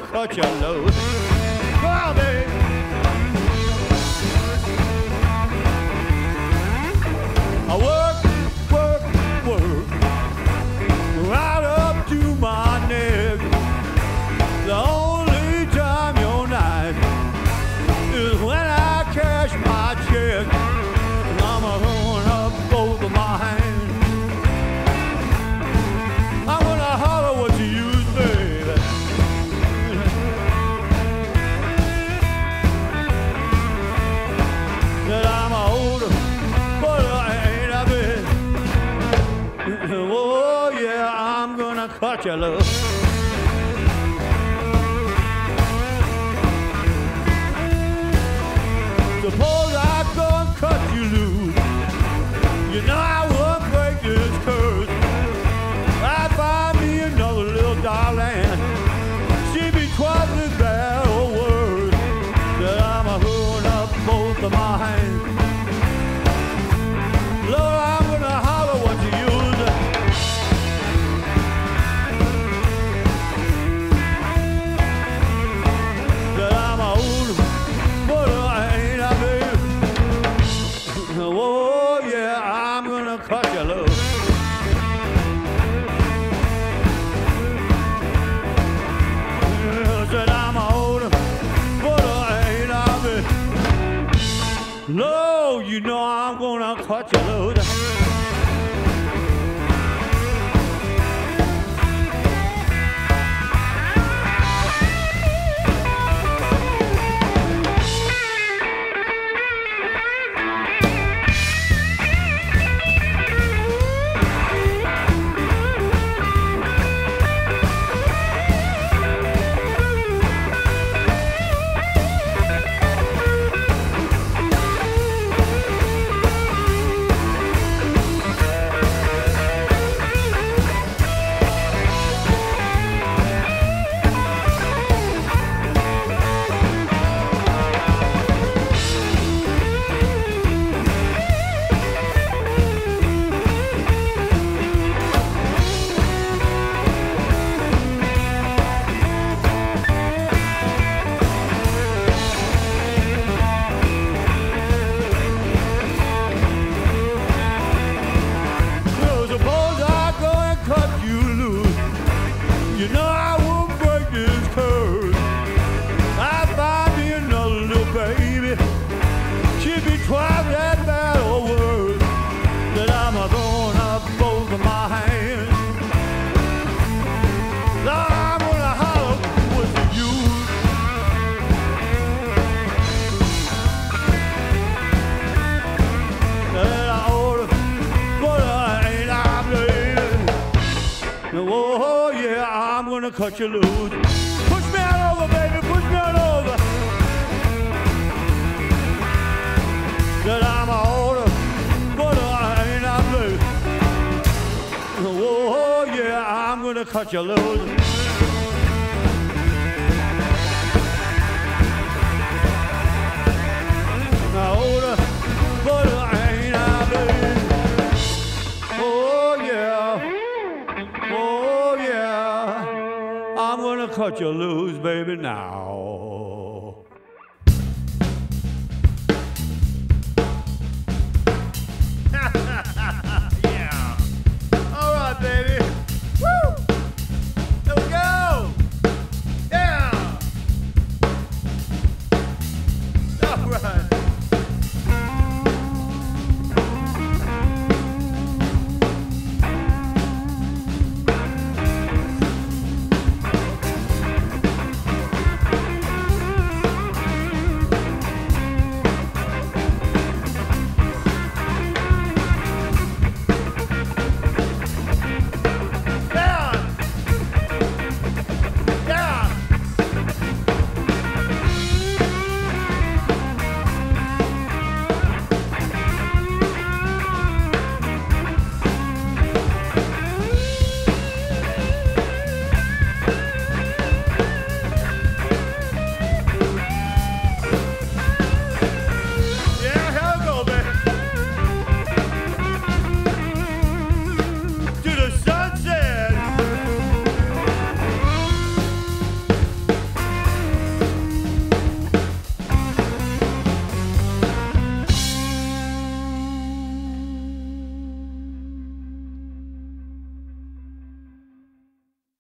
cut you loose. Come on, baby. I work, work, work, right up to my neck. The only time you're nice is when I cash my check. And I'm throwing up both of my hands. I'm gonna holler what you use, baby. That I'm older, but I ain't a bit. Oh yeah, I'm gonna cut you loose. Suppose I go and cut you loose. You know I won't break this curse. I find me another little darling. She be twice as bad or worse. That I'm hooking up both of my hands. Lord, I'm gonna holler what you use. That I'm old, but I ain't a baby. Oh yeah, I'm gonna cut you loose. Said I'm old, but I ain't a baby. No, you know I'm gonna cut you loose. You know I won't break this curse. I find me another little baby. She'd be twice that bad or worse. That I'm throwing up both of my hands. Lord, I'm gonna holler with you. That I order, but I ain't obligated. Oh yeah, I'm gonna cut you loose. Push me on over, baby, push me on over. That I'm older, but I ain't a blue. Oh yeah, I'm gonna cut you loose. I'm older, but I ain't a blue. Oh yeah, oh yeah. I'm gonna cut you loose, baby, now.